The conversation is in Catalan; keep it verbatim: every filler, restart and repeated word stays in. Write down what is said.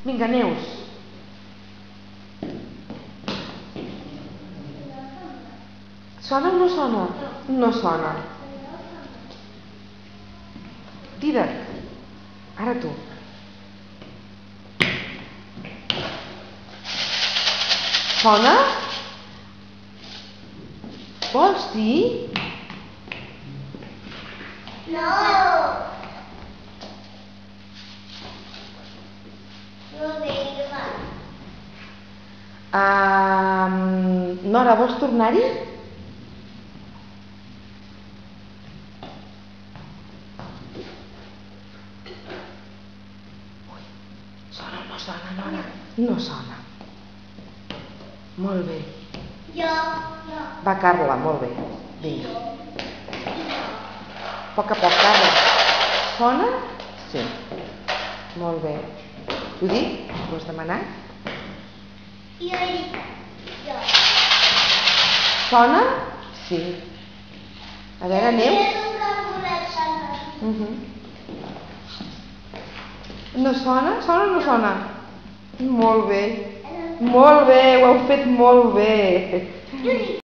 Vinga, Neus. Sona o no sona? No sona. Tira. Ara tu. Sona? Vols dir? No. No vinga. Um, Nora, vols tornar-hi? Sona o no sona, Nora? No sona. Molt bé. Jo, jo. Va, Carla, molt bé. Vinga. A poc a poc, Carla. Sona? Sí. Molt bé. Judit, ho has demanat? Jo he dit jo. Sona? Sí. A veure, Neus. Uh-huh. No sona? Sona o no sona? Molt bé. Molt bé, ho heu fet molt bé.